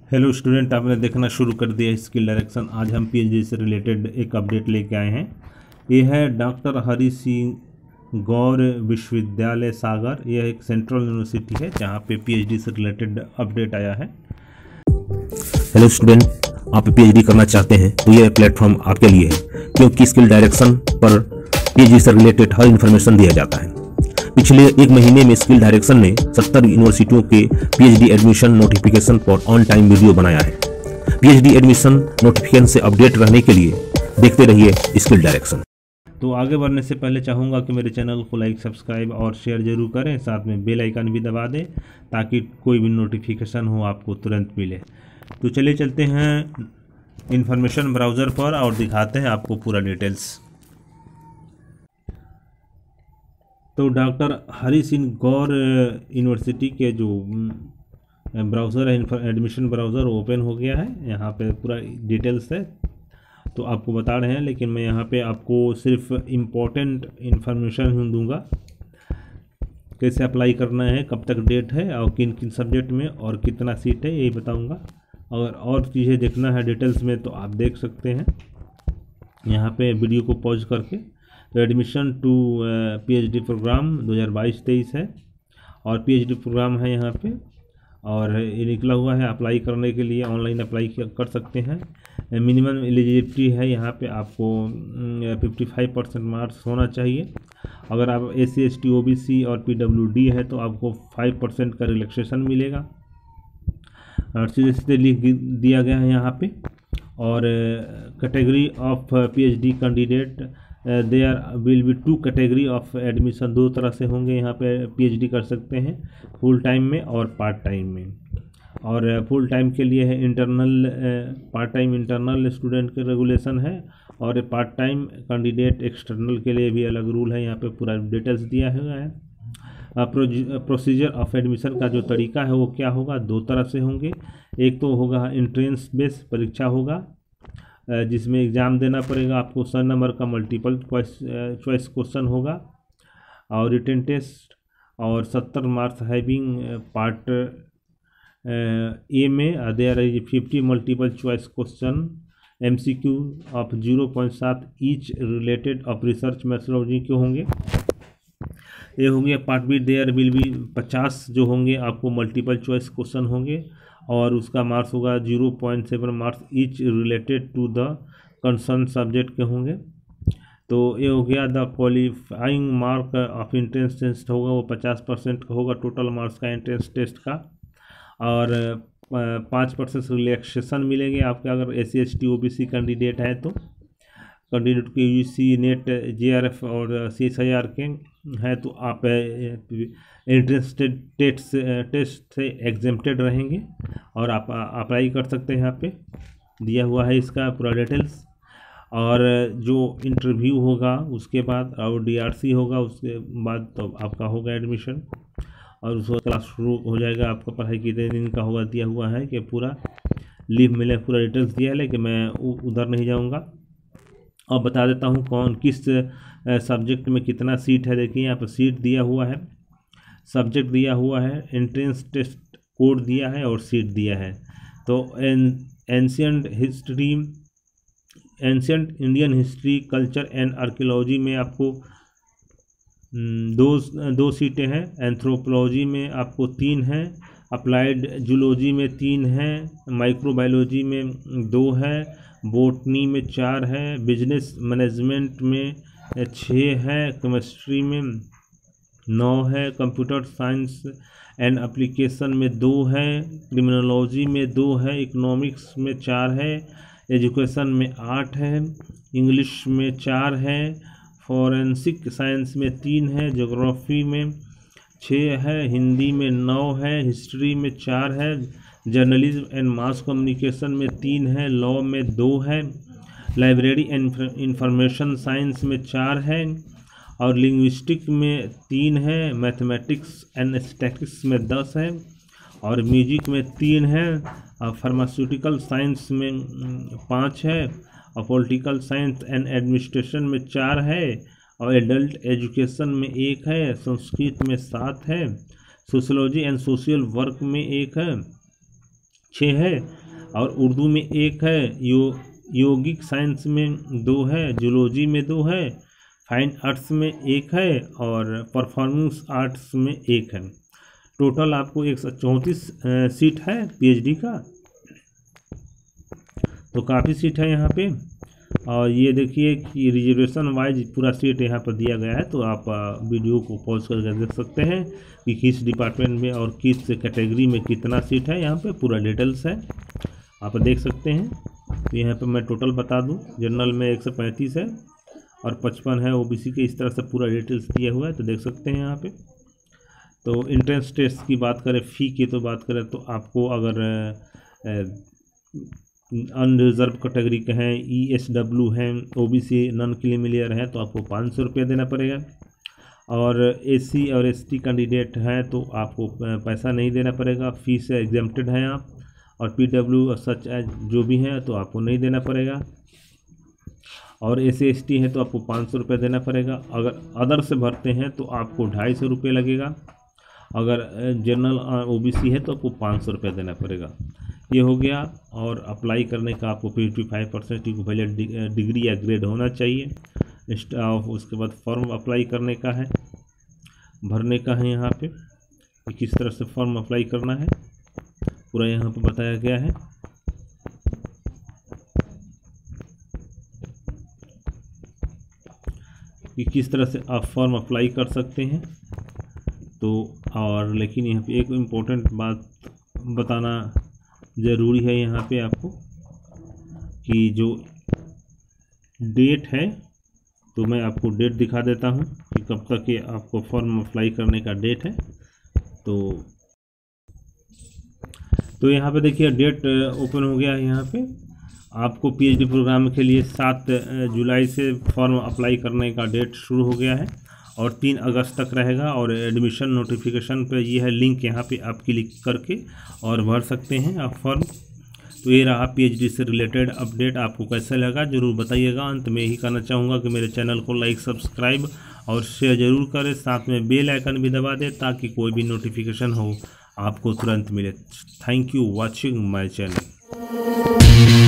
Hello student, आपने देखना शुरू कर दिया स्किल डायरेक्शन। आज हम पीएचडी से रिलेटेड एक अपडेट लेके आए हैं। ये है डॉक्टर हरि सिंह गौर विश्वविद्यालय सागर। यह एक सेंट्रल यूनिवर्सिटी है जहाँ पे पीएचडी से रिलेटेड अपडेट आया है। हेलो स्टूडेंट, आप पीएचडी करना चाहते हैं तो यह प्लेटफॉर्म आपके लिए है, क्योंकि स्किल डायरेक्शन पर पीएचडी से रिलेटेड हर इन्फॉर्मेशन दिया जाता है। पिछले एक महीने में स्किल डायरेक्शन ने 70 यूनिवर्सिटियों के पीएचडी एडमिशन नोटिफिकेशन पर ऑन टाइम वीडियो बनाया है। पीएचडी एडमिशन नोटिफिकेशन से अपडेट रहने के लिए देखते रहिए स्किल डायरेक्शन। तो आगे बढ़ने से पहले चाहूँगा कि मेरे चैनल को लाइक, सब्सक्राइब और शेयर जरूर करें, साथ में बेल आइकन भी दबा दें ताकि कोई भी नोटिफिकेशन हो आपको तुरंत मिले। तो चलिए चलते हैं इंफॉर्मेशन ब्राउज़र पर और दिखाते हैं आपको पूरा डिटेल्स। तो डॉक्टर हरि सिंह गौर यूनिवर्सिटी के जो ब्राउज़र है, एडमिशन ब्राउज़र ओपन हो गया है। यहाँ पे पूरा डिटेल्स है तो आपको बता रहे हैं, लेकिन मैं यहाँ पे आपको सिर्फ इम्पोर्टेंट इन्फॉर्मेशन ही दूंगा। कैसे अप्लाई करना है, कब तक डेट है और किन किन सब्जेक्ट में और कितना सीट है, यही बताऊँगा। अगर और चीज़ें देखना है डिटेल्स में तो आप देख सकते हैं यहाँ पे वीडियो को पॉज करके। तो एडमिशन टू पीएचडी प्रोग्राम 2022-23 है और पीएचडी प्रोग्राम है यहाँ पे, और ये निकला हुआ है अप्लाई करने के लिए। ऑनलाइन अप्लाई कर सकते हैं। मिनिमम एलिजिबिलिटी है यहाँ पे आपको 55% मार्क्स होना चाहिए। अगर आप SC ST OBC और PWD है तो आपको 5% का रिलैक्सेशन मिलेगा, और सीधे सीधे लिख दिया गया है यहाँ पे। और category of PhD candidate, there will be 2 category of admission. 2 तरह से होंगे यहाँ पे पीएचडी कर सकते हैं, फुल टाइम में और पार्ट टाइम में। और फुल टाइम के लिए है internal, part time internal student के रेगुलेशन है, और पार्ट टाइम कैंडिडेट एक्सटर्नल के लिए भी अलग रूल है। यहाँ पे पूरा डिटेल्स दिया हुआ है। प्रोसीजर ऑफ एडमिशन का जो तरीका है वो क्या होगा, 2 तरह से होंगे। एक तो होगा एंट्रेंस बेस परीक्षा होगा, जिसमें एग्ज़ाम देना पड़ेगा आपको। 100 नंबर का मल्टीपल चॉइस क्वेश्चन होगा और रिटन टेस्ट, और 70 मार्क्स हैविंग पार्ट ए में there is 50 multiple choice question MCQ of 0.7 each related of research methodology के होंगे। ये होंगे part B, there will be 50 जो होंगे आपको मल्टीपल चॉइस क्वेश्चन होंगे, और उसका मार्क्स होगा 0.7 marks each related to the concern subject के होंगे। तो ये हो गया। The qualifying mark of entrance test होगा वो 50% का होगा टोटल मार्क्स का एंट्रेंस टेस्ट का, और 5% रिलैक्सेशन मिलेंगे आपके अगर SC ST OBC कैंडिडेट है तो। कैंडिडेट के UGC नेट JRF और CSIR के हैं तो आप एंट्रेंस टेस्ट से एग्जेम्प्टेड रहेंगे और आप अप्लाई कर सकते हैं। यहाँ पे दिया हुआ है इसका पूरा डिटेल्स। और जो इंटरव्यू होगा उसके बाद, और DRC होगा उसके बाद, तो आपका होगा एडमिशन, और उसके क्लास शुरू हो जाएगा। आपका पढ़ाई कितने दिन का होगा दिया हुआ है कि पूरा लीव मिले, पूरा डिटेल्स दिया है, लेकिन मैं उधर नहीं जाऊँगा। अब बता देता हूँ कौन किस सब्जेक्ट में कितना सीट है। देखिए यहाँ पर सीट दिया हुआ है, सब्जेक्ट दिया हुआ है, एंट्रेंस टेस्ट कोड दिया है और सीट दिया है। तो ancient Indian history, culture and archaeology में आपको दो सीटें हैं। एंथ्रोपोलॉजी में आपको 3 हैं, अप्लाइड जूलॉजी में 3 हैं, माइक्रोबायोलॉजी में 2 है, बोटनी में 4 है, बिजनेस मैनेजमेंट में 6 है, केमिस्ट्री में 9 है, कंप्यूटर साइंस एंड एप्लीकेशन में 2 है, क्रिमिनोलॉजी में 2 है, इकोनॉमिक्स में 4 है, एजुकेशन में 8 है, इंग्लिश में 4 है, फॉरेंसिक साइंस में 3 है, ज्योग्राफी में 6 है, हिंदी में 9 है, हिस्ट्री में 4 है, जर्नलिज्म एंड मास कम्युनिकेशन में 3 है, लॉ में 2 है, लाइब्रेरी एंड इंफॉर्मेशन साइंस में 4 है, और लिंग्विस्टिक में 3 है, मैथमेटिक्स एंड स्टैटिस्टिक्स में 10 है, और म्यूजिक में 3 है, और फार्मास्यूटिकल साइंस में 5 है, और पॉलिटिकल साइंस एंड एडमिनिस्ट्रेशन में 4 है, और एडल्ट एजुकेशन में 1 है, संस्कृत में 7 है, सोशियोलॉजी एंड सोशल वर्क में 1 है, 6 है, और उर्दू में 1 है, योगिक साइंस में 2 है, जूलॉजी में 2 है, फाइन आर्ट्स में 1 है और परफॉर्मेंस आर्ट्स में 1 है। टोटल आपको 134 सीट है पीएचडी का, तो काफ़ी सीट है यहाँ पे। और ये देखिए कि रिजर्वेशन वाइज पूरा सीट यहाँ पर दिया गया है, तो आप वीडियो को पॉज करके देख सकते हैं कि किस डिपार्टमेंट में और किस कैटेगरी में कितना सीट है। यहाँ पे पूरा डिटेल्स है, आप देख सकते हैं। तो यहाँ पे मैं टोटल बता दूँ, जनरल में 135 है और 55 है ओबीसी के, इस तरह से पूरा डिटेल्स दिया हुआ है, तो देख सकते हैं यहाँ पे। तो एंट्रेंस टेस्ट की बात करें, फ़ी की तो बात करें तो आपको अगर अनरिजर्व कैटेगरी के हैं, ESW हैं, ओबीसी नॉन क्रीमिलियर हैं, तो आपको 500 रुपये देना पड़ेगा। और SC और ST कैंडिडेट हैं तो आपको पैसा नहीं देना पड़ेगा, फीस से एग्जेम्प्टेड हैं आप। और PW और सच एज जो भी हैं तो आपको नहीं देना पड़ेगा। और SC ST है तो आपको 500 रुपये देना पड़ेगा। अगर अदर से भरते हैं तो आपको 250 रुपये लगेगा। अगर जनरल OBC है तो आपको 500 रुपये देना पड़ेगा। ये हो गया। और अप्लाई करने का आपको 55% इक्विवेलेंट डिग्री या ग्रेड होना चाहिए। उसके बाद फॉर्म अप्लाई करने का है, भरने का है। यहाँ पे किस तरह से फॉर्म अप्लाई करना है पूरा यहाँ पे बताया गया है। कि किस तरह से आप फॉर्म अप्लाई कर सकते हैं। तो और लेकिन यहाँ पे एक इम्पोर्टेंट बात बताना ज़रूरी है यहाँ पे आपको, कि जो डेट है, तो मैं आपको डेट दिखा देता हूँ कि कब तक ये आपको फॉर्म अप्लाई करने का डेट है। तो यहाँ पे देखिए डेट ओपन हो गया है। यहाँ पे आपको पीएचडी प्रोग्राम के लिए 7 जुलाई से फॉर्म अप्लाई करने का डेट शुरू हो गया है और 3 अगस्त तक रहेगा। और एडमिशन नोटिफिकेशन पे ये है लिंक, यहाँ पे आप क्लिक करके और भर सकते हैं आप फॉर्म। तो ये रहा पीएचडी से रिलेटेड अपडेट। आपको कैसा लगा ज़रूर बताइएगा। अंत में यही कहना चाहूँगा कि मेरे चैनल को लाइक, सब्सक्राइब और शेयर ज़रूर करें, साथ में बेल आइकन भी दबा दें ताकि कोई भी नोटिफिकेशन हो आपको तुरंत मिले। Thank you watching my channel.